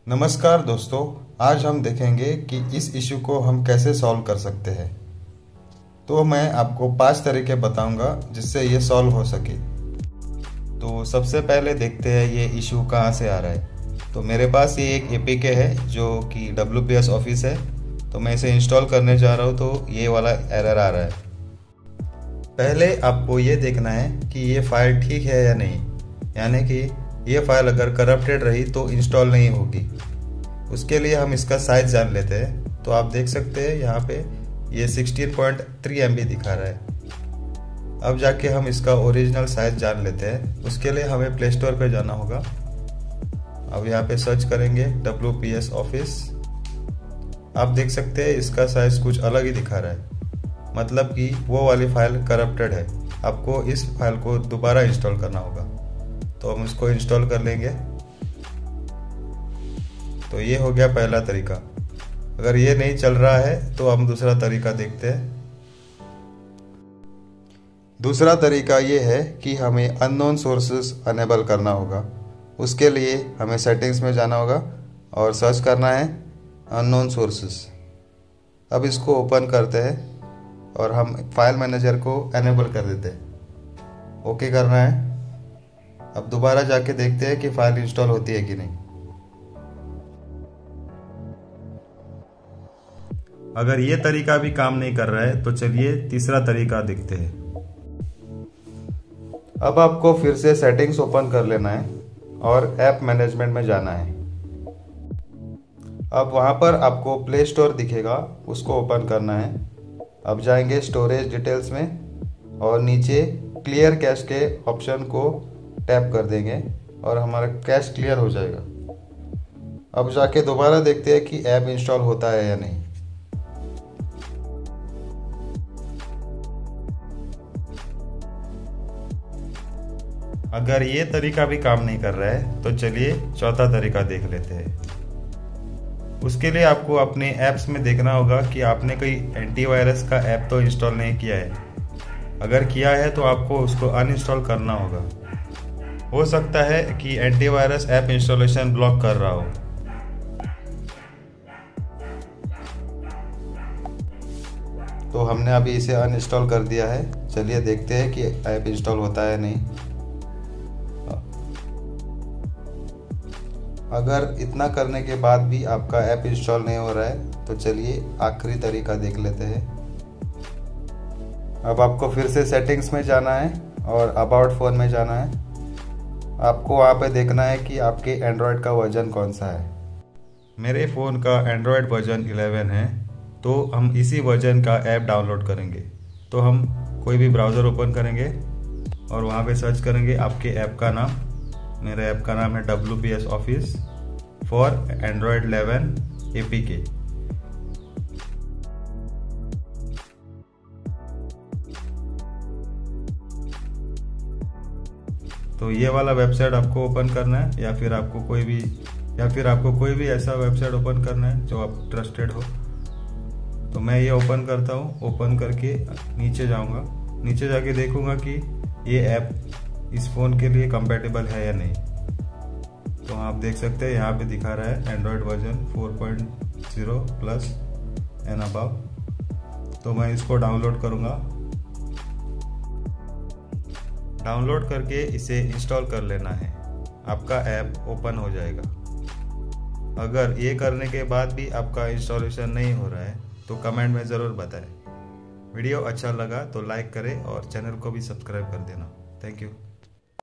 नमस्कार दोस्तों, आज हम देखेंगे कि इस इशू को हम कैसे सॉल्व कर सकते हैं। तो मैं आपको 5 तरीके बताऊंगा जिससे ये सॉल्व हो सके। तो सबसे पहले देखते हैं ये इशू कहाँ से आ रहा है। तो मेरे पास ये एक एपीके है जो कि WPS ऑफिस है। तो मैं इसे इंस्टॉल करने जा रहा हूँ तो ये वाला एरर आ रहा है। पहले आपको ये देखना है कि ये फाइल ठीक है या नहीं, यानी कि ये फाइल अगर करप्टेड रही तो इंस्टॉल नहीं होगी। उसके लिए हम इसका साइज जान लेते हैं। तो आप देख सकते हैं यहाँ पे ये 16.3 MB दिखा रहा है। अब जाके हम इसका ओरिजिनल साइज जान लेते हैं। उसके लिए हमें प्ले स्टोर पे जाना होगा। अब यहाँ पे सर्च करेंगे WPS ऑफिस। आप देख सकते हैं इसका साइज कुछ अलग ही दिखा रहा है, मतलब कि वो वाली फाइल करप्टेड है। आपको इस फाइल को दोबारा इंस्टॉल करना होगा। तो हम इसको इंस्टॉल कर लेंगे। तो ये हो गया पहला तरीका। अगर ये नहीं चल रहा है तो हम दूसरा तरीका देखते हैं। दूसरा तरीका ये है कि हमें अननोन सोर्सेस अनेबल करना होगा। उसके लिए हमें सेटिंग्स में जाना होगा और सर्च करना है अननोन सोर्सेस। अब इसको ओपन करते हैं और हम फाइल मैनेजर को अनेबल कर देते हैं। ओके करना है। अब दोबारा जाके देखते हैं कि फाइल इंस्टॉल होती है कि नहीं। अगर ये तरीका भी काम नहीं कर रहा है तो चलिए तीसरा तरीका देखते हैं। अब आपको फिर से सेटिंग्स ओपन कर लेना है और ऐप मैनेजमेंट में जाना है। अब वहाँ पर आपको प्ले स्टोर दिखेगा, उसको ओपन करना है। अब जाएंगे स्टोरेज डिटेल्स में और नीचे क्लियर कैश के ऑप्शन को टैप कर देंगे और हमारा कैश क्लियर हो जाएगा। अब जाके दोबारा देखते हैं कि ऐप इंस्टॉल होता है या नहीं। अगर ये तरीका भी काम नहीं कर रहा है तो चलिए चौथा तरीका देख लेते हैं। उसके लिए आपको अपने ऐप्स में देखना होगा कि आपने कोई एंटीवायरस का ऐप तो इंस्टॉल नहीं किया है। अगर किया है तो आपको उसको अनइंस्टॉल करना होगा। हो सकता है कि एंटीवायरस ऐप इंस्टॉलेशन ब्लॉक कर रहा हो। तो हमने अभी इसे अनइंस्टॉल कर दिया है। चलिए देखते हैं कि ऐप इंस्टॉल होता है नहीं। अगर इतना करने के बाद भी आपका ऐप इंस्टॉल नहीं हो रहा है तो चलिए आखिरी तरीका देख लेते हैं। अब आपको फिर से सेटिंग्स में जाना है और अबाउट फ़ोन में जाना है। आपको वहाँ पे देखना है कि आपके एंड्रॉयड का वर्जन कौन सा है। मेरे फ़ोन का एंड्रॉयड वर्जन 11 है, तो हम इसी वर्जन का ऐप डाउनलोड करेंगे। तो हम कोई भी ब्राउज़र ओपन करेंगे और वहाँ पे सर्च करेंगे आपके ऐप का नाम। मेरे ऐप का नाम है WPS office for Android 11 APK। तो ये वाला वेबसाइट आपको ओपन करना है या फिर आपको कोई भी ऐसा वेबसाइट ओपन करना है जो आप ट्रस्टेड हो। तो मैं ये ओपन करता हूँ। ओपन करके नीचे जाऊँगा। नीचे जाके देखूँगा कि ये ऐप इस फ़ोन के लिए कंपैटिबल है या नहीं। तो आप देख सकते हैं यहाँ पे दिखा रहा है Android version 4.0 plus and above. तो मैं इसको डाउनलोड करूँगा। डाउनलोड करके इसे इंस्टॉल कर लेना है। आपका ऐप ओपन हो जाएगा। अगर ये करने के बाद भी आपका इंस्टॉलेशन नहीं हो रहा है तो कमेंट में ज़रूर बताएं। वीडियो अच्छा लगा तो लाइक करें और चैनल को भी सब्सक्राइब कर देना। Thank you.